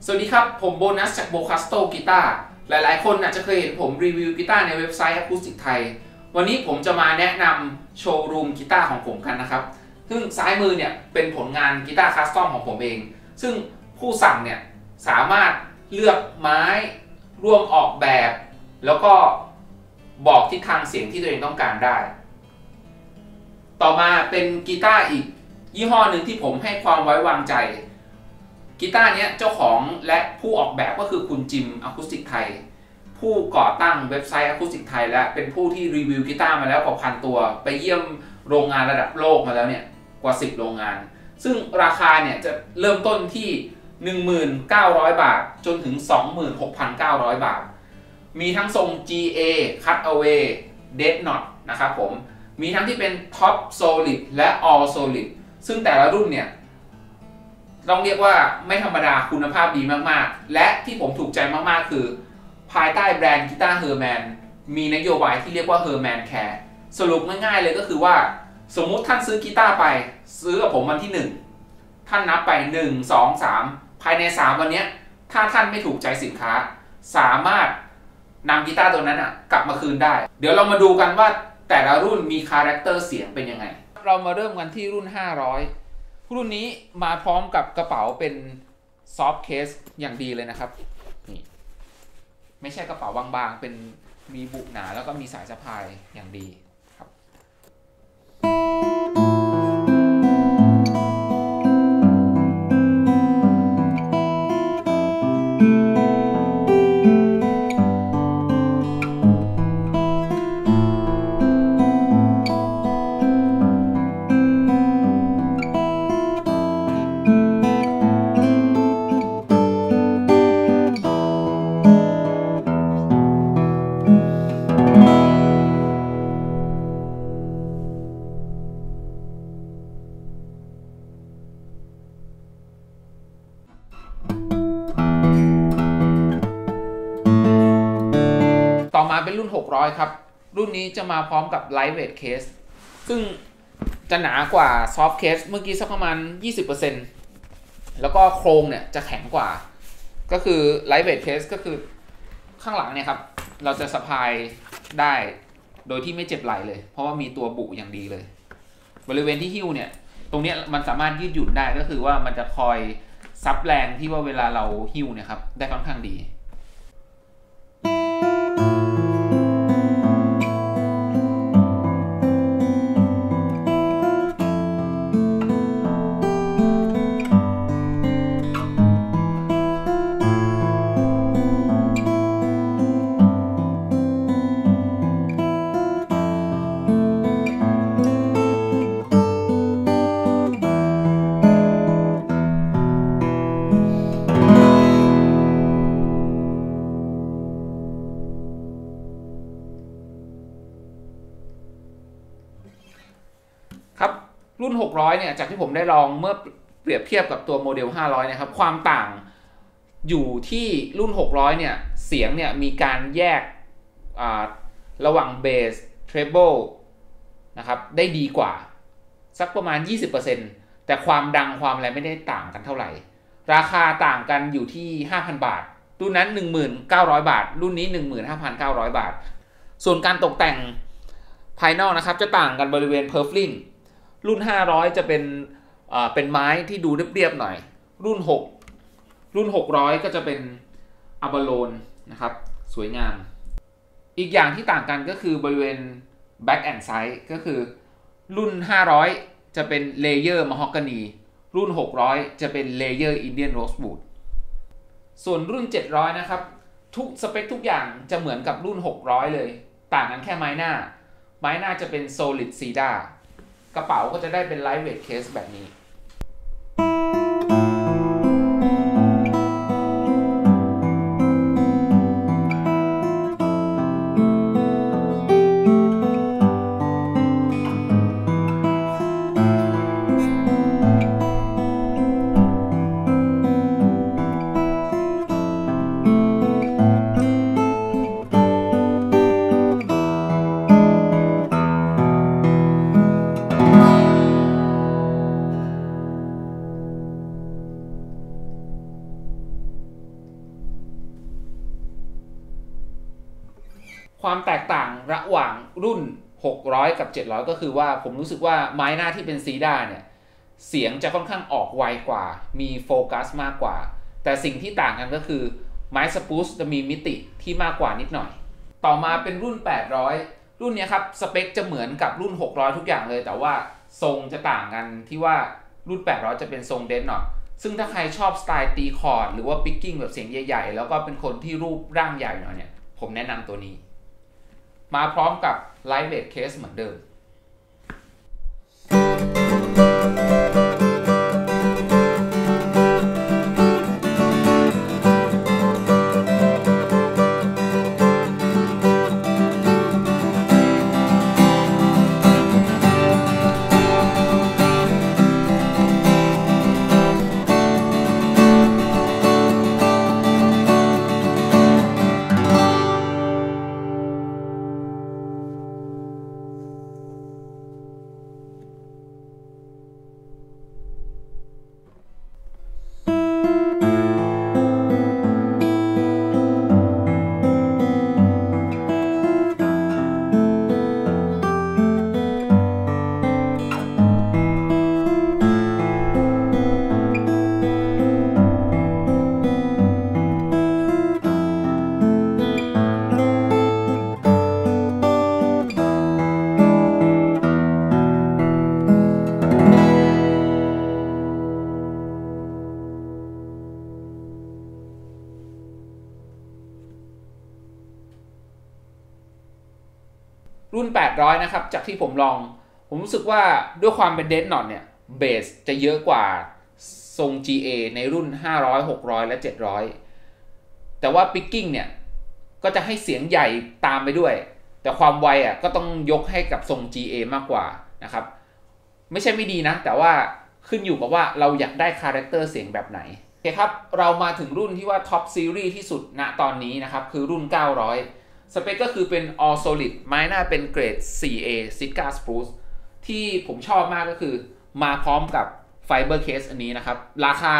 สวัสดีครับผมโบนัสจากโบคัสโตกีตาร์หลายๆคนอาจจะเคยเห็นผมรีวิวกีตาร์ในเว็บไซต์อะคูสติกไทยวันนี้ผมจะมาแนะนำโชว์รูมกีตาร์ของผมกันนะครับซึ่งซ้ายมือเนี่ยเป็นผลงานกีตาร์คัสตอมของผมเองซึ่งผู้สั่งเนี่ยสามารถเลือกไม้ร่วมออกแบบแล้วก็บอกทิศทางเสียงที่ตัวเองต้องการได้ต่อมาเป็นกีตาร์อีกยี่ห้อหนึ่งที่ผมให้ความไว้วางใจกีตาร์นี้เจ้าของและผู้ออกแบบก็คือคุณจิมอะคูสติกไทยผู้ก่อตั้งเว็บไซต์อะคูสติกไทยและเป็นผู้ที่รีวิวกีตาร์มาแล้วกว่า1,000 ตัวไปเยี่ยมโรงงานระดับโลกมาแล้วเนี่ยกว่า10 โรงงานซึ่งราคาเนี่ยจะเริ่มต้นที่ 19,000 บาทจนถึง 26,900 บาทมีทั้งทรง GA Cutaway Dead Knot นะครับผมมีทั้งที่เป็น Top Solid และ All Solid ซึ่งแต่ละรุ่นเนี่ยต้องเรียกว่าไม่ธรรมดาคุณภาพดีมากๆและที่ผมถูกใจมากๆคือภายใต้แบรนด์กีตาร์เฮอร์แมนมีนโยบายที่เรียกว่า Herman Care สรุปง่ายๆเลยก็คือว่าสมมุติท่านซื้อกีตาร์ไปซื้อกับผมวันที่1ท่านนับไป1 2 3ภายใน3วันนี้ถ้าท่านไม่ถูกใจสินค้าสามารถนำกีตาร์ตัวนั้นกลับมาคืนได้เดี๋ยวเรามาดูกันว่าแต่ละรุ่นมีคาแรคเตอร์เสียงเป็นยังไงเรามาเริ่มกันที่รุ่น500รุ่นนี้มาพร้อมกับกระเป๋าเป็นซอฟต์เคสอย่างดีเลยนะครับนี่ไม่ใช่กระเป๋าบางๆเป็นมีบุหนาแล้วก็มีสายสะพายอย่างดีครับต่อมาเป็นรุ่น600ครับรุ่นนี้จะมาพร้อมกับ Lightweight Case ซึ่งจะหนากว่า Soft Case เมื่อกี้สักประมาณ 20% แล้วก็โครงเนี่ยจะแข็งกว่าก็คือ Lightweight Case ก็คือข้างหลังเนี่ยครับเราจะสะพายได้โดยที่ไม่เจ็บไหล่เลยเพราะว่ามีตัวบุอย่างดีเลยบริเวณที่หิ้วเนี่ยตรงนี้มันสามารถยืดหยุ่นได้ก็คือว่ามันจะคอยซับแรงที่ว่าเวลาเราหิ้วเนี่ยครับได้ค่อนข้างดีครับรุ่น600เนี่ยจากที่ผมได้ลองเมื่อเปรียบเทียบกับตัวโมเดล500นะครับความต่างอยู่ที่รุ่น600เนี่ยเสียงเนี่ยมีการแยกระหว่างเบสเทรเบิลนะครับได้ดีกว่าสักประมาณ 20% แต่ความดังความอะไรไม่ได้ต่างกันเท่าไหร่ราคาต่างกันอยู่ที่ 5,000 บาทรุ่นนั้น 19,000 บาทรุ่นนี้ 15,900 บาทส่วนการตกแต่งภายนอกนะครับจะต่างกันบริเวณเพอร์ฟลิงรุ่น500จะเป็นไม้ที่ดูเรียบๆหน่อยรุ่น600ก็จะเป็นอะบาโลนนะครับสวยงามอีกอย่างที่ต่างกันก็คือบริเวณ back and side ก็คือรุ่น500จะเป็นเลเยอร์มะฮอกกานีรุ่น600จะเป็นเลเยอร์อินเดียนโรสวูดส่วนรุ่น700นะครับทุกสเปคทุกอย่างจะเหมือนกับรุ่น600เลยต่างกันแค่ไม้หน้าจะเป็น solid cedar กระเป๋าก็จะได้เป็น lightweight case แบบนี้ระหว่างรุ่น600กับ700ก็คือว่าผมรู้สึกว่าไม้หน้าที่เป็นซีดาเนี่ยเสียงจะค่อนข้างออกไวกว่ามีโฟกัสมากกว่าแต่สิ่งที่ต่างกันก็คือไม้สปูสจะมีมิติที่มากกว่านิดหน่อยต่อมาเป็นรุ่น800รุ่นนี้ครับสเปคจะเหมือนกับรุ่น600ทุกอย่างเลยแต่ว่าทรงจะต่างกันที่ว่ารุ่น800จะเป็นทรงเดนหน่อยซึ่งถ้าใครชอบสไตล์ตีคอร์ดหรือว่าปิกกิ้งแบบเสียงใหญ่ๆแล้วก็เป็นคนที่รูปร่างใหญ่หน่อยเนี่ยผมแนะนำตัวนี้มาพร้อมกับ Lightweight Case เหมือนเดิมรุ่น800นะครับจากที่ผมลองผมรู้สึกว่าด้วยความเป็นเดนน็อตเนี่ยเบสจะเยอะกว่าทรง GA ในรุ่น500 600และ700แต่ว่าปิกกิ้งเนี่ยก็จะให้เสียงใหญ่ตามไปด้วยแต่ความไวก็ต้องยกให้กับทรง GA มากกว่านะครับไม่ใช่ไม่ดีนะแต่ว่าขึ้นอยู่กับว่าเราอยากได้คาแรคเตอร์เสียงแบบไหนโอเคครับเรามาถึงรุ่นที่ว่าท็อปซีรีส์ที่สุดณตอนนี้นะครับคือรุ่น900สเปคก็คือเป็น All Solid ไม้หน้าเป็นเกรด 4A Sitka Spruce ที่ผมชอบมากก็คือมาพร้อมกับ Fiber Case อันนี้นะครับราคา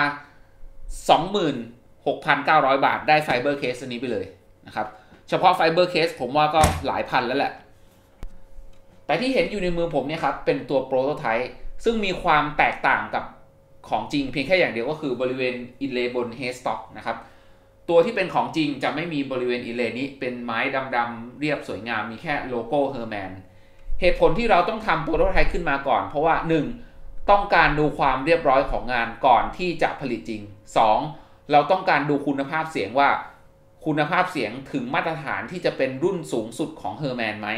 26,900 บาทได้ Fiber Case อันนี้ไปเลยนะครับเฉพาะ Fiber Case ผมว่าก็หลายพันแล้วแหละแต่ที่เห็นอยู่ในมือผมเนี่ยครับเป็นตัว Prototype ซึ่งมีความแตกต่างกับของจริงเพียงแค่อย่างเดียวก็คือบริเวณ Inlay บน Headstock นะครับตัวที่เป็นของจริงจะไม่มีบริเวณอิเลนี้เป็นไม้ดำๆเรียบสวยงามมีแค่โลโก้เฮอร์แมนเหตุผลที่เราต้องทำโปรโตไทป์ขึ้นมาก่อนเพราะว่า 1. ต้องการดูความเรียบร้อยของงานก่อนที่จะผลิตจริง 2. เราต้องการดูคุณภาพเสียงว่าคุณภาพเสียงถึงมาตรฐานที่จะเป็นรุ่นสูงสุดของเฮอร์แมนไหม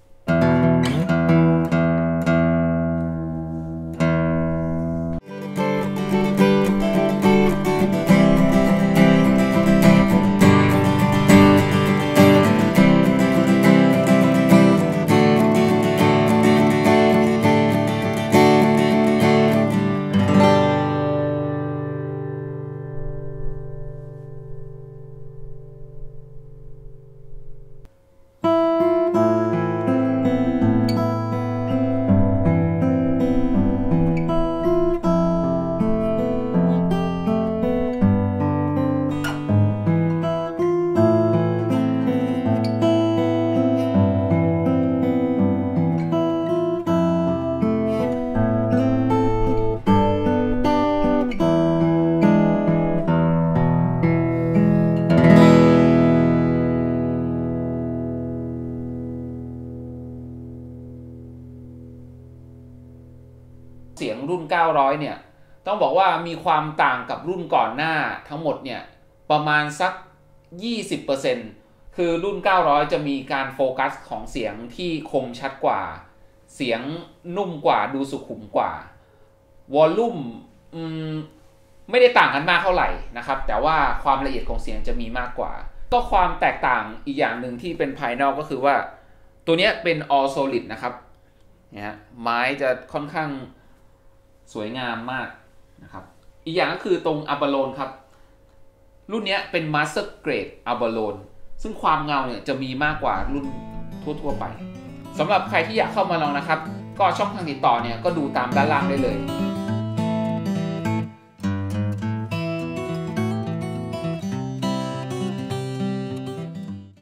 เสียงรุ่น900เนี่ยต้องบอกว่ามีความต่างกับรุ่นก่อนหน้าทั้งหมดเนี่ยประมาณสัก 20% คือรุ่น900จะมีการโฟกัสของเสียงที่คมชัดกว่าเสียงนุ่มกว่าดูสุขุมกว่าวอลลุ่มไม่ได้ต่างกันมากเท่าไหร่นะครับแต่ว่าความละเอียดของเสียงจะมีมากกว่าก็ความแตกต่างอีกอย่างหนึ่งที่เป็นภายนอกก็คือว่าตัวนี้เป็น All Solid นะครับเนี่ยไม้จะค่อนข้างสวยงามมากนะครับอีกอย่างก็คือตรงอัลบาโลนครับรุ่นนี้เป็น Master Grade อัลบาโลนซึ่งความเงาเนี่ยจะมีมากกว่ารุ่นทั่วๆไปสำหรับใครที่อยากเข้ามาลองนะครับก็ช่องทางติดต่อเนี่ยก็ดูตามด้านล่างได้เลย